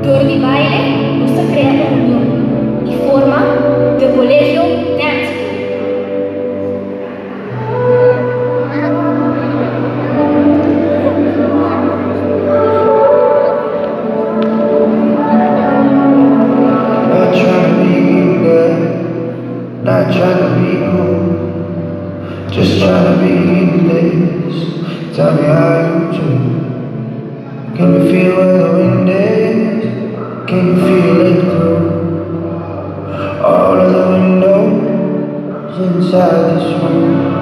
Tour de baile no se crea en unión y forma de Colegio Dance. Not trying to be cool, just trying to be this. Tell me how you do. Can you feel where the wind is? Can you feel it through all of the windows inside this room?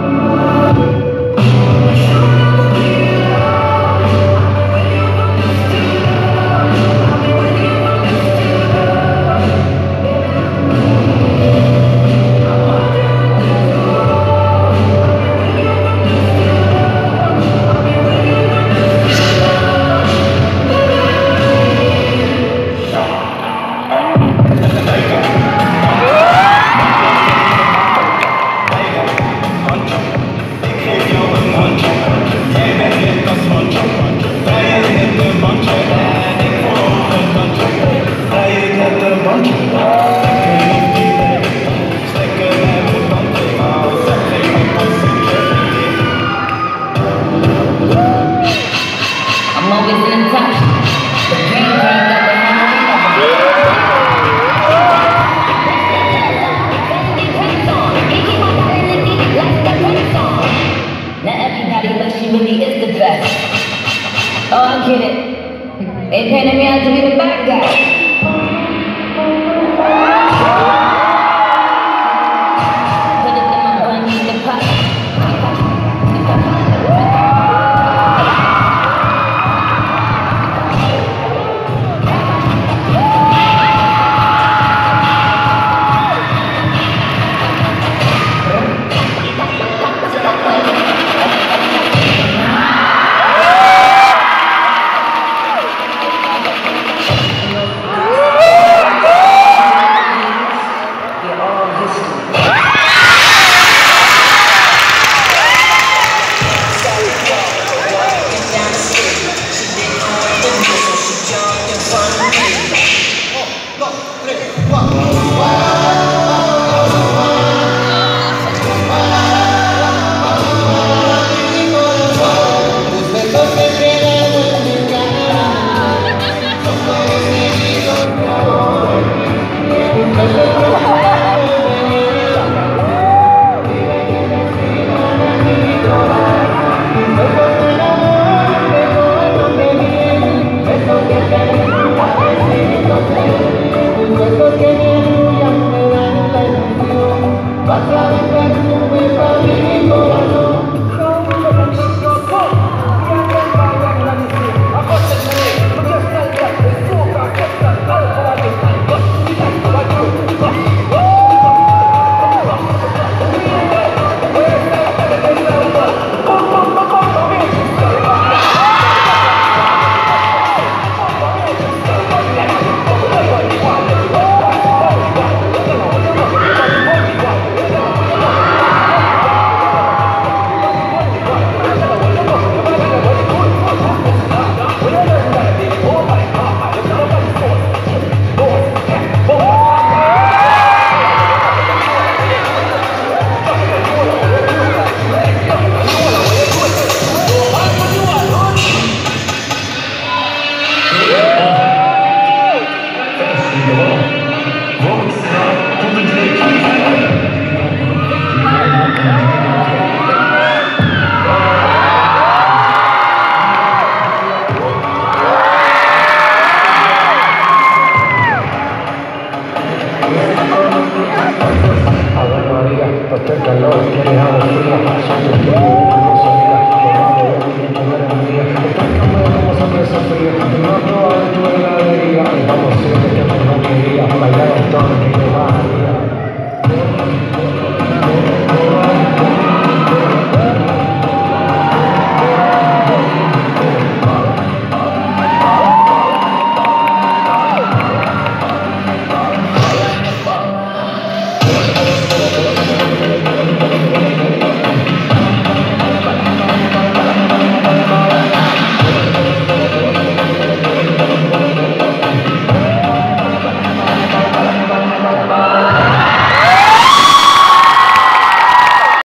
Oh, I get it. They painted me out to be the bad guy. Porque el calor que le damos frío,